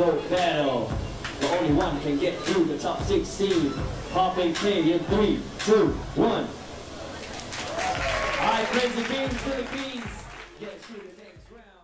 dope battle. The only one can get through the top 16. Popping K in 3, 2, 1. Alright, Crazy Beans, Philippines. Get through the next round.